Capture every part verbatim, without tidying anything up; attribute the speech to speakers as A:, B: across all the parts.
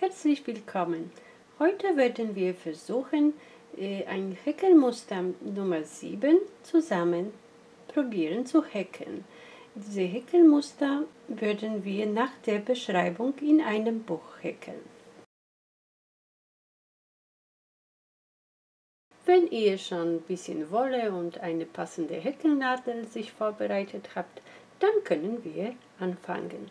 A: Herzlich willkommen! Heute werden wir versuchen, ein Häkelmuster Nummer sieben zusammen probieren zu häkeln. Diese Häkelmuster werden wir nach der Beschreibung in einem Buch häkeln. Wenn ihr schon ein bisschen Wolle und eine passende Häkelnadel sich vorbereitet habt, dann können wir anfangen.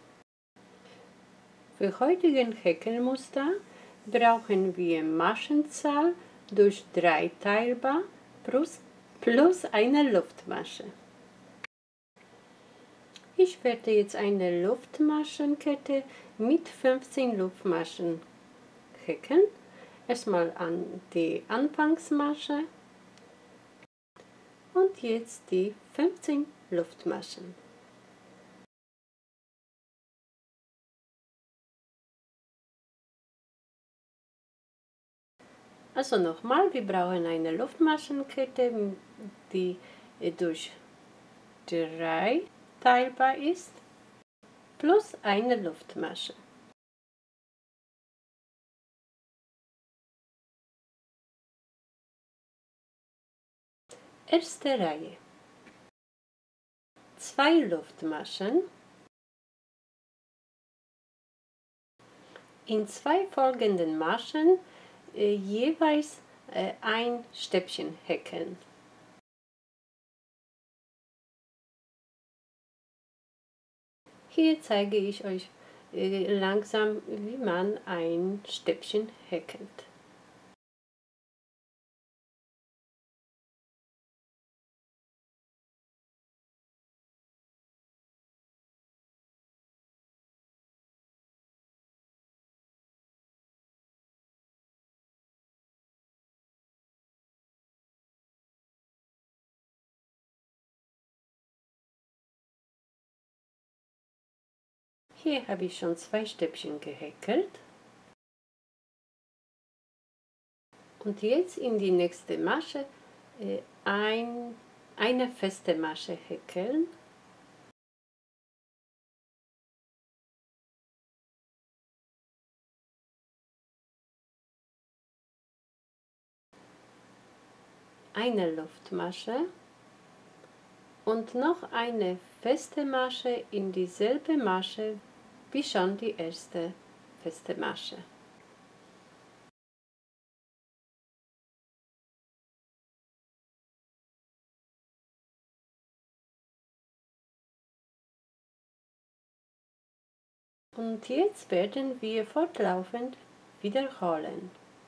A: Für heutigen Häkelmuster brauchen wir Maschenzahl durch drei teilbar plus, plus eine Luftmasche. Ich werde jetzt eine Luftmaschenkette mit fünfzehn Luftmaschen häkeln. Erstmal an die Anfangsmasche und jetzt die fünfzehn Luftmaschen. Also nochmal, wir brauchen eine Luftmaschenkette, die durch drei teilbar ist, plus eine Luftmasche. Erste Reihe. Zwei Luftmaschen. In zwei folgenden Maschen äh, jeweils äh, ein Stäbchen häkeln. Hier zeige ich euch äh, langsam, wie man ein Stäbchen häkelt. Hier habe ich schon zwei Stäbchen gehäkelt. Und jetzt in die nächste Masche äh, ein, eine feste Masche häkeln. Eine Luftmasche und noch eine feste Masche in dieselbe Masche wie schon die erste feste Masche. Und jetzt werden wir fortlaufend wiederholen.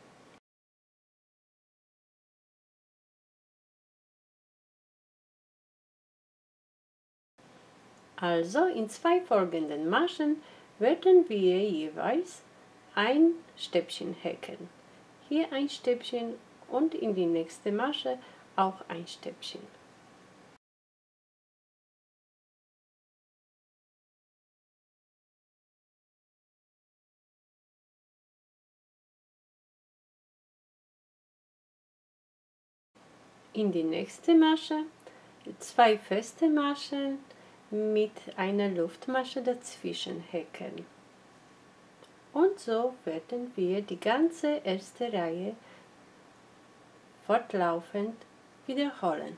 A: Also in zwei folgenden Maschen werden wir jeweils ein Stäbchen häkeln. Hier ein Stäbchen und in die nächste Masche auch ein Stäbchen. In die nächste Masche zwei feste Maschen mit einer Luftmasche dazwischen häkeln. Und so werden wir die ganze erste Reihe fortlaufend wiederholen.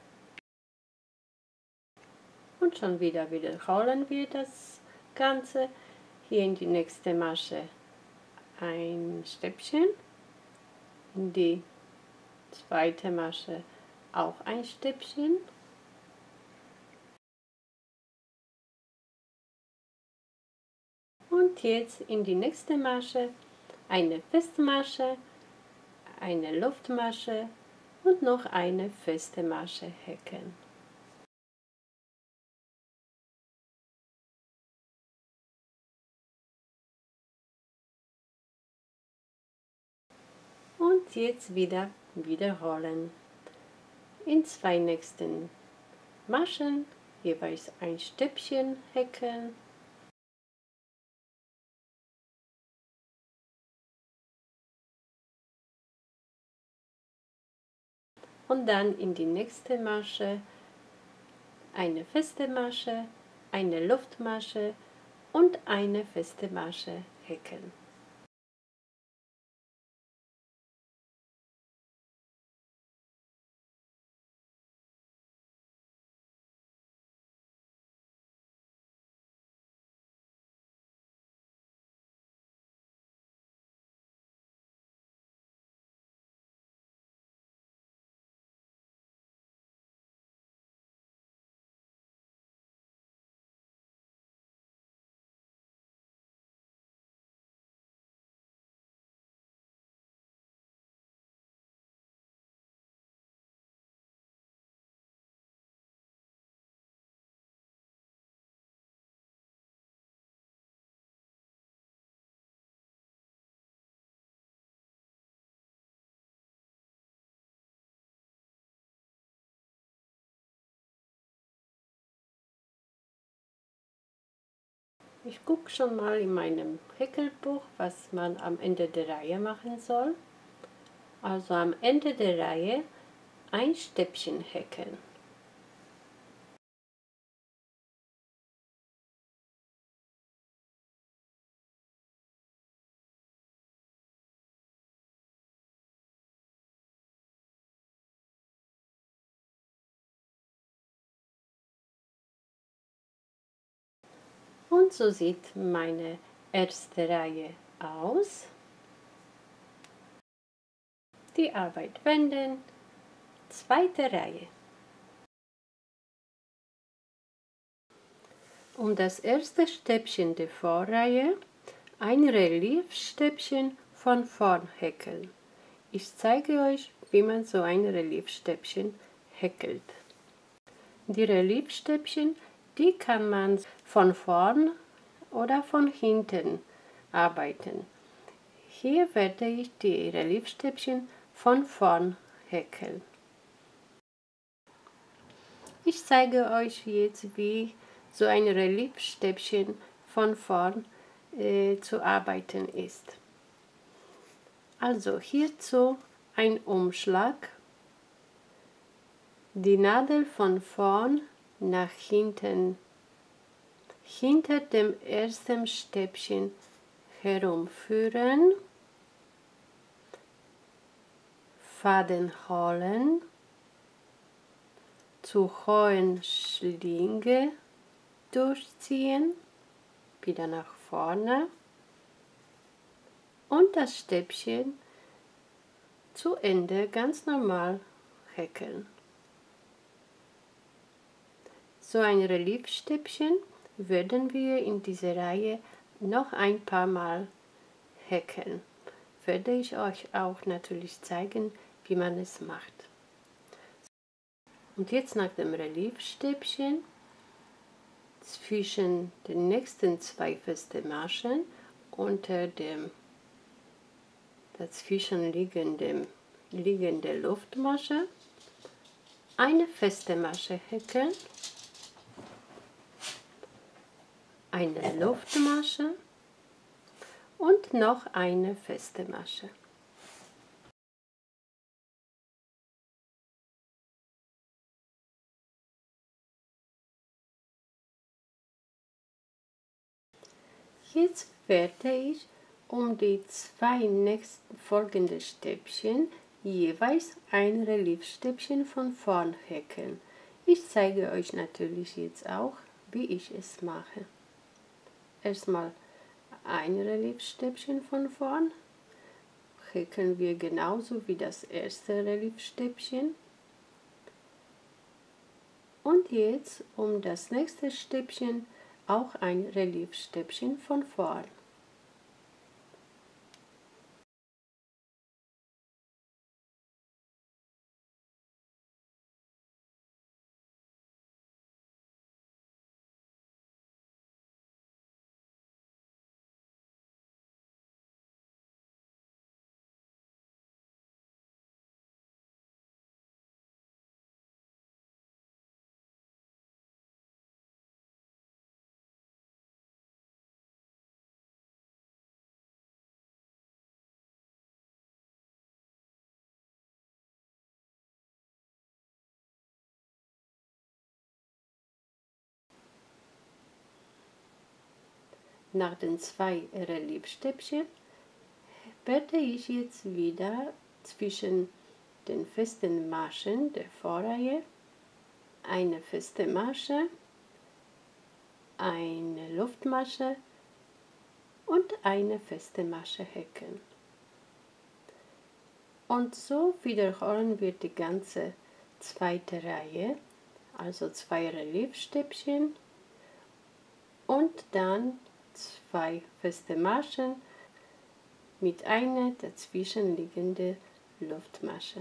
A: Und schon wieder wiederholen wir das Ganze. Hier in die nächste Masche ein Stäbchen, in die zweite Masche auch ein Stäbchen. Und jetzt in die nächste Masche eine feste Masche, eine Luftmasche und noch eine feste Masche häkeln. Und jetzt wieder wiederholen. In zwei nächsten Maschen jeweils ein Stäbchen häkeln. Und dann in die nächste Masche eine feste Masche, eine Luftmasche und eine feste Masche häkeln. Ich gucke schon mal in meinem Häkelbuch, was man am Ende der Reihe machen soll. Also am Ende der Reihe ein Stäbchen häkeln. Und so sieht meine erste Reihe aus. Die Arbeit wenden, zweite Reihe. Um das erste Stäbchen der Vorreihe ein Reliefstäbchen von vorn häkeln. Ich zeige euch, wie man so ein Reliefstäbchen häkelt. Die Reliefstäbchen, die kann man von vorn oder von hinten arbeiten. Hier werde ich die Reliefstäbchen von vorn häkeln. Ich zeige euch jetzt, wie so ein Reliefstäbchen von vorn äh, zu arbeiten ist. Also hierzu ein Umschlag, die Nadel von vorn nach hinten, hinter dem ersten Stäbchen herumführen, Faden holen, zur hohen Schlinge durchziehen, wieder nach vorne und das Stäbchen zu Ende ganz normal häkeln. So ein Reliefstäbchen werden wir in dieser Reihe noch ein paar Mal häkeln. Werde ich euch auch natürlich zeigen, wie man es macht. Und jetzt nach dem Reliefstäbchen zwischen den nächsten zwei festen Maschen unter dem dazwischen liegenden liegende Luftmasche eine feste Masche häkeln, eine Luftmasche und noch eine feste Masche. Jetzt werde ich um die zwei nächsten folgenden Stäbchen jeweils ein Reliefstäbchen von vorn häkeln. Ich zeige euch natürlich jetzt auch, wie ich es mache. Erstmal ein Reliefstäbchen von vorn, häkeln wir genauso wie das erste Reliefstäbchen. Und jetzt um das nächste Stäbchen auch ein Reliefstäbchen von vorn. Nach den zwei Reliefstäbchen werde ich jetzt wieder zwischen den festen Maschen der Vorreihe eine feste Masche, eine Luftmasche und eine feste Masche häkeln. Und so wiederholen wir die ganze zweite Reihe, also zwei Reliefstäbchen und dann zwei feste Maschen mit einer dazwischenliegenden Luftmasche.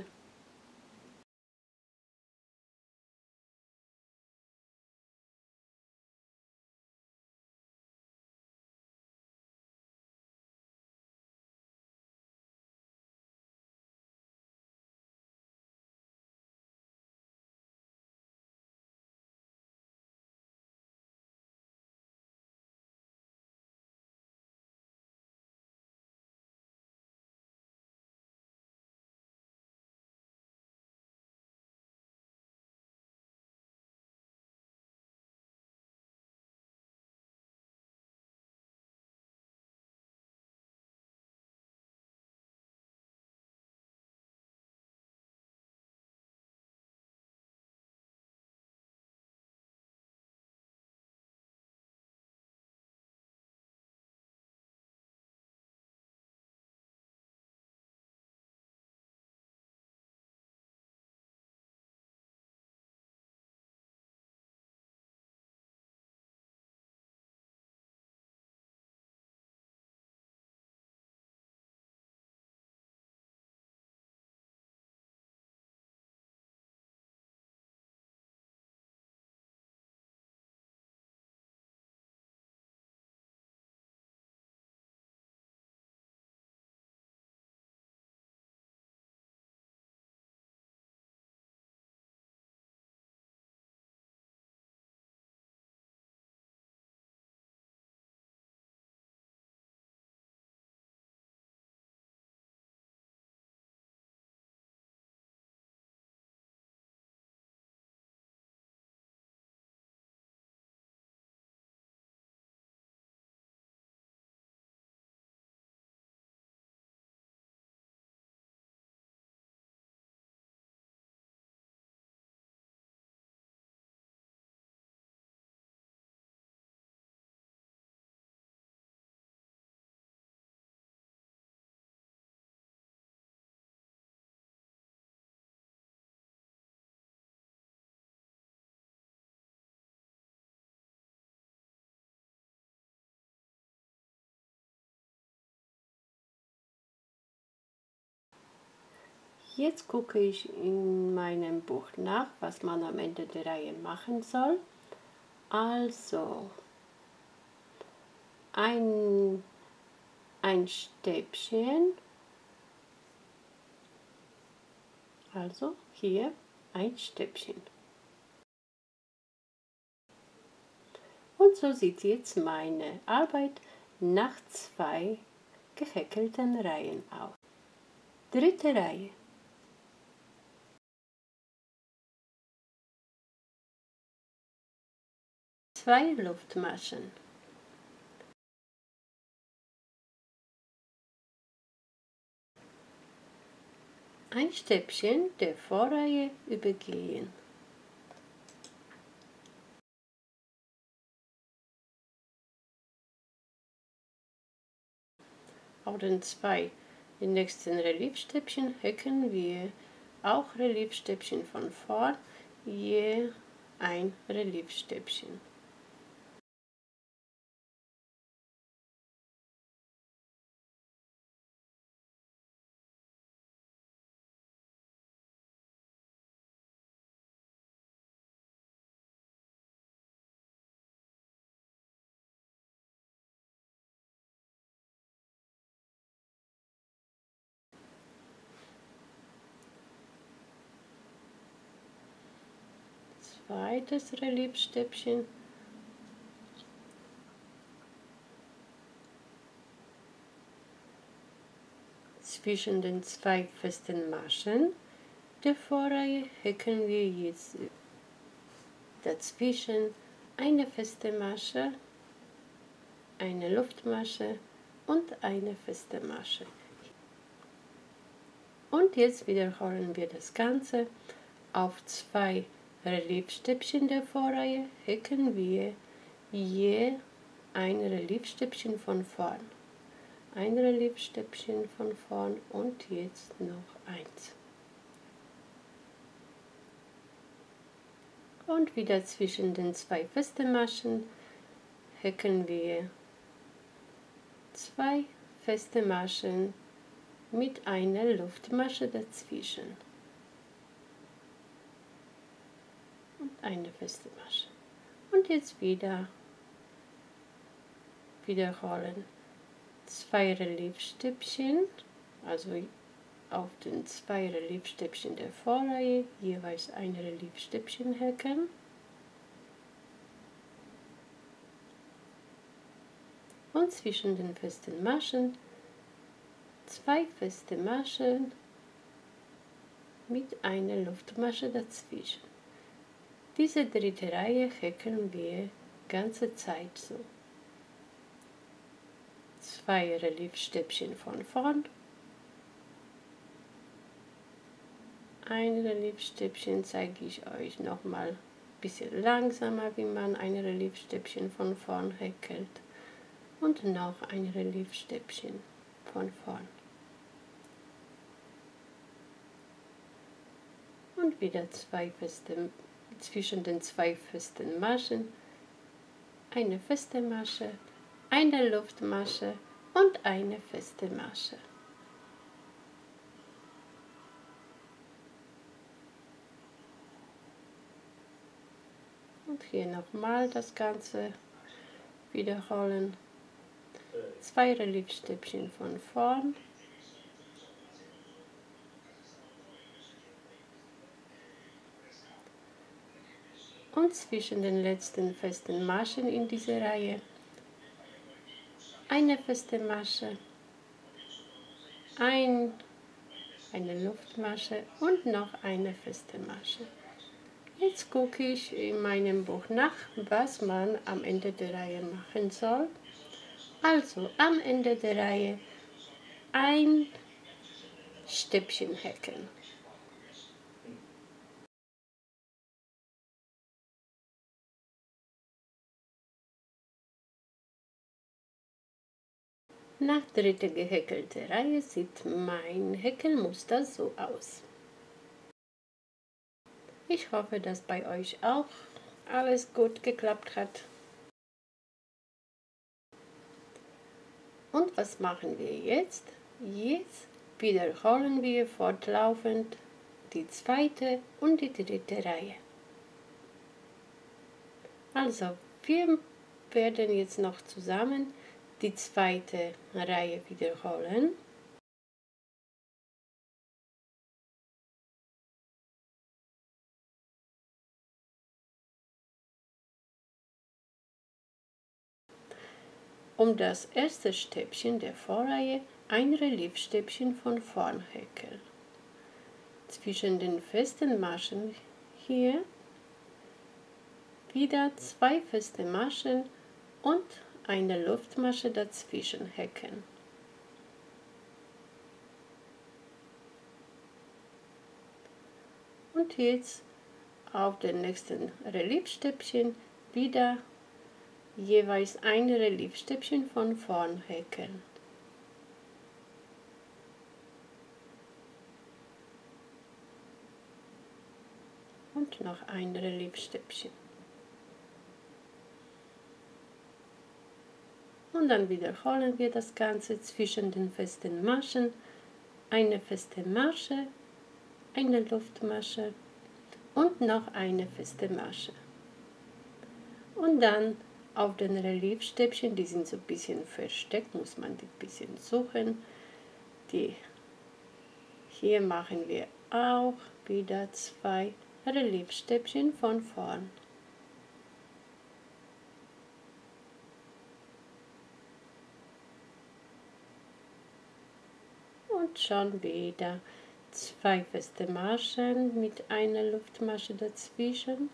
A: Jetzt gucke ich in meinem Buch nach, was man am Ende der Reihe machen soll. Also ein, ein Stäbchen, also hier ein Stäbchen. Und so sieht jetzt meine Arbeit nach zwei gehäkelten Reihen aus. Dritte Reihe. Zwei Luftmaschen. Ein Stäbchen der Vorreihe übergehen. Auf den zwei den nächsten Reliefstäbchen häkeln wir auch Reliefstäbchen von vorn, je ein Reliefstäbchen. Zweites Reliefstäbchen. Zwischen den zwei festen Maschen der Vorreihe häkeln wir jetzt dazwischen eine feste Masche, eine Luftmasche und eine feste Masche. Und jetzt wiederholen wir das Ganze. Auf zwei Reliefstäbchen der Vorreihe häkeln wir je ein Reliefstäbchen von vorn. Ein Reliefstäbchen von vorn und jetzt noch eins. Und wieder zwischen den zwei festen Maschen häkeln wir zwei feste Maschen mit einer Luftmasche dazwischen. Und eine feste Masche. Und jetzt wieder wiederholen. Zwei Reliefstäbchen, also auf den zwei Reliefstäbchen der Vorreihe jeweils ein Reliefstäbchen häkeln. Und zwischen den festen Maschen zwei feste Maschen mit einer Luftmasche dazwischen. Diese dritte Reihe häkeln wir ganze Zeit so. Zwei Reliefstäbchen von vorn, ein Reliefstäbchen zeige ich euch nochmal ein bisschen langsamer, wie man ein Reliefstäbchen von vorn häkelt und noch ein Reliefstäbchen von vorn. Und wieder zwei feste, zwischen den zwei festen Maschen eine feste Masche, eine Luftmasche und eine feste Masche. Und hier nochmal das Ganze wiederholen. Zwei Reliefstäbchen von vorn. Und zwischen den letzten festen Maschen in dieser Reihe eine feste Masche, ein, eine Luftmasche und noch eine feste Masche. Jetzt gucke ich in meinem Buch nach, was man am Ende der Reihe machen soll. Also am Ende der Reihe ein Stäbchen häkeln. Nach dritter gehäkelter Reihe sieht mein Häkelmuster so aus. Ich hoffe, dass bei euch auch alles gut geklappt hat. Und was machen wir jetzt? Jetzt wiederholen wir fortlaufend die zweite und die dritte Reihe. Also, wir werden jetzt noch zusammen die zweite Reihe wiederholen. Um das erste Stäbchen der Vorreihe ein Reliefstäbchen von vorn häkeln. Zwischen den festen Maschen hier wieder zwei feste Maschen und eine Luftmasche dazwischen häkeln. Und jetzt auf den nächsten Reliefstäbchen wieder jeweils ein Reliefstäbchen von vorn häkeln. Und noch ein Reliefstäbchen. Und dann wiederholen wir das Ganze zwischen den festen Maschen. Eine feste Masche, eine Luftmasche und noch eine feste Masche. Und dann auf den Reliefstäbchen, die sind so ein bisschen versteckt, muss man die ein bisschen suchen. Die hier machen wir auch wieder zwei Reliefstäbchen von vorn. Und schon wieder zwei feste Maschen mit einer Luftmasche dazwischen.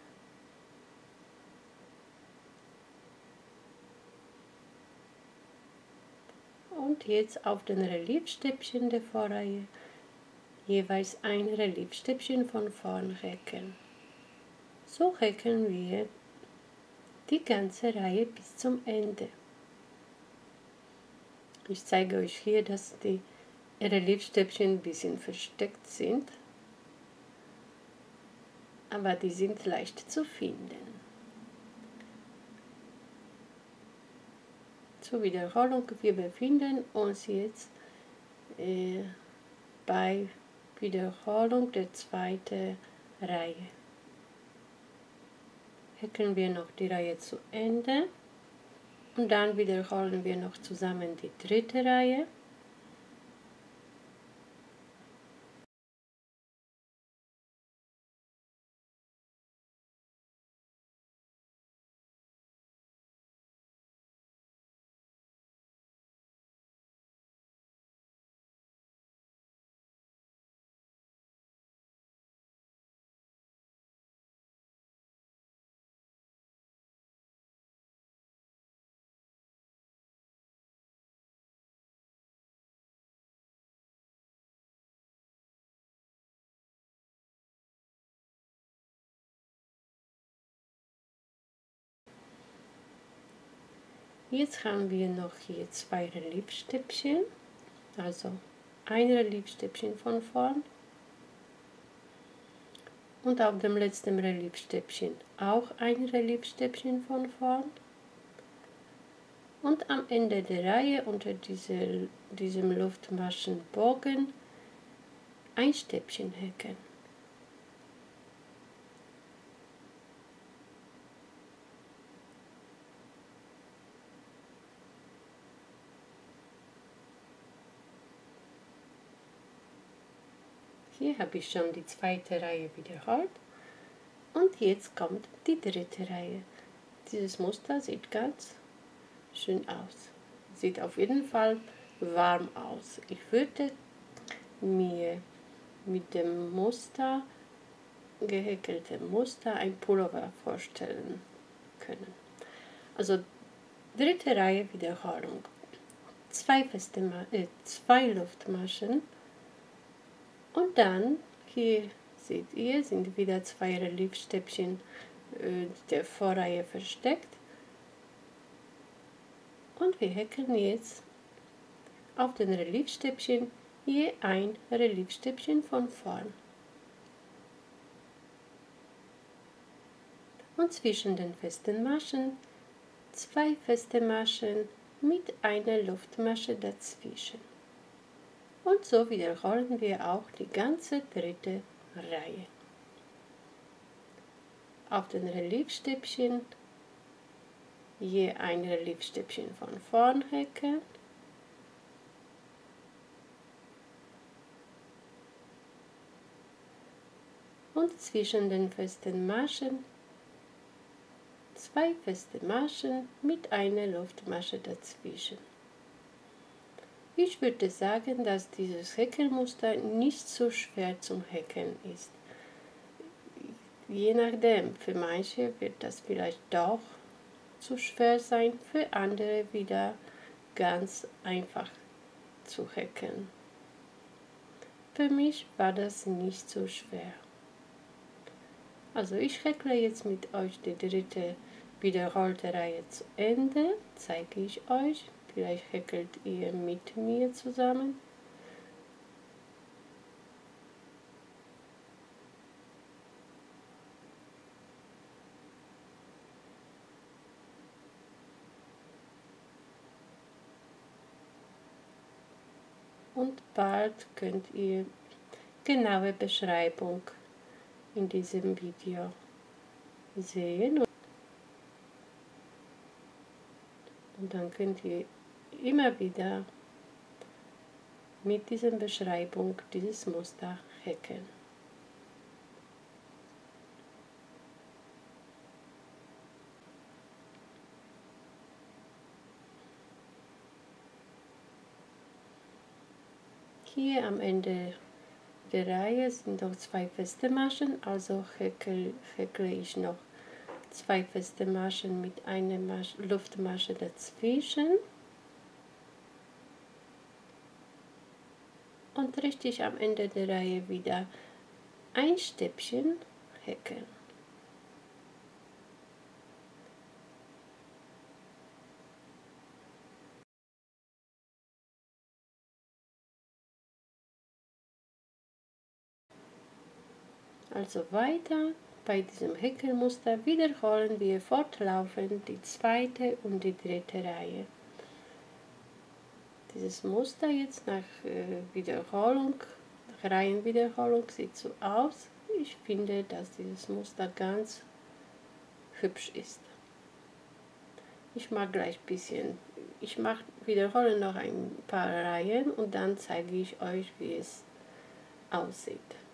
A: Und jetzt auf den Reliefstäbchen der Vorreihe jeweils ein Reliefstäbchen von vorn häkeln. So häkeln wir die ganze Reihe bis zum Ende. Ich zeige euch hier, dass die Reliefstäbchen ein bisschen versteckt sind, aber die sind leicht zu finden. Zur Wiederholung, wir befinden uns jetzt äh, bei Wiederholung der zweiten Reihe. Häkeln wir noch die Reihe zu Ende und dann wiederholen wir noch zusammen die dritte Reihe. Jetzt haben wir noch hier zwei Reliefstäbchen, also ein Reliefstäbchen von vorn und auf dem letzten Reliefstäbchen auch ein Reliefstäbchen von vorn und am Ende der Reihe unter diese, diesem Luftmaschenbogen ein Stäbchen häkeln. Hier habe ich schon die zweite Reihe wiederholt und jetzt kommt die dritte Reihe. Dieses Muster sieht ganz schön aus. Sieht auf jeden Fall warm aus. Ich würde mir mit dem Muster, gehäkeltem Muster, ein Pullover vorstellen können. Also dritte Reihe Wiederholung. Zwei, feste Ma äh, zwei Luftmaschen. Und dann, hier seht ihr, sind wieder zwei Reliefstäbchen äh, der Vorreihe versteckt. Und wir häkeln jetzt auf den Reliefstäbchen je ein Reliefstäbchen von vorn. Und zwischen den festen Maschen zwei feste Maschen mit einer Luftmasche dazwischen. Und so wiederholen wir auch die ganze dritte Reihe. Auf den Reliefstäbchen je ein Reliefstäbchen von vorn häkeln. Und zwischen den festen Maschen zwei feste Maschen mit einer Luftmasche dazwischen. Ich würde sagen, dass dieses Häkelmuster nicht so schwer zum Häkeln ist. Je nachdem, für manche wird das vielleicht doch zu schwer sein, für andere wieder ganz einfach zu häkeln. Für mich war das nicht so schwer. Also ich häkle jetzt mit euch die dritte wiederholte Reihe zu Ende, zeige ich euch, vielleicht häkelt ihr mit mir zusammen. Und bald könnt ihr genaue Beschreibung in diesem Video sehen. Und dann könnt ihr immer wieder mit dieser Beschreibung dieses Muster häkeln. Hier am Ende der Reihe sind noch zwei feste Maschen, also häkel, häkle ich noch zwei feste Maschen mit einer Masch, Luftmasche dazwischen. Und richtig am Ende der Reihe wieder ein Stäbchen häkeln. Also weiter bei diesem Häkelmuster wiederholen wir fortlaufend die zweite und die dritte Reihe. Dieses Muster jetzt nach äh, Wiederholung, nach Reihenwiederholung sieht so aus. Ich finde, dass dieses Muster ganz hübsch ist. Ich mag gleich ein bisschen, ich mach, wiederhole noch ein paar Reihen und dann zeige ich euch, wie es aussieht.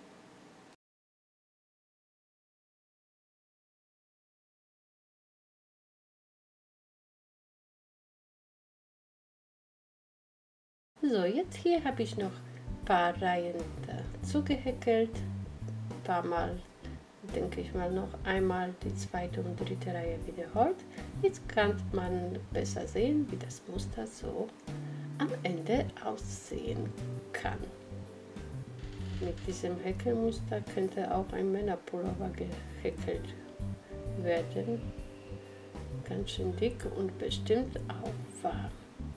A: So, jetzt hier habe ich noch ein paar Reihen dazu gehäkelt. Ein paar Mal, denke ich mal, noch einmal die zweite und dritte Reihe wiederholt. Jetzt kann man besser sehen, wie das Muster so am Ende aussehen kann. Mit diesem Häkelmuster könnte auch ein Männerpullover gehäkelt werden. Ganz schön dick und bestimmt auch warm.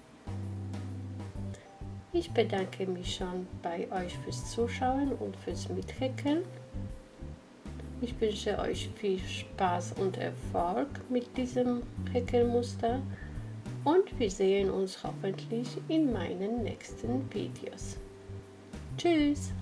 A: Ich bedanke mich schon bei euch fürs Zuschauen und fürs Mithäkeln. Ich wünsche euch viel Spaß und Erfolg mit diesem Häkelmuster und wir sehen uns hoffentlich in meinen nächsten Videos. Tschüss!